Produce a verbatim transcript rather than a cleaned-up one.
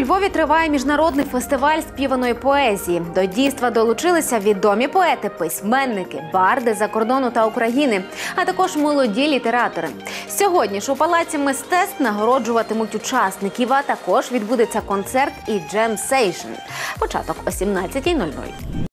Львові триває міжнародний фестиваль співаної поезії. До дійства долучилися відомі поети, письменники, барди за кордону та України, а також молоді літератори. Сьогодні ж у Палаці мистецтв нагороджуватимуть учасників, а також відбудеться концерт і джем-сейшн. Початок о сімнадцятій нуль нуль.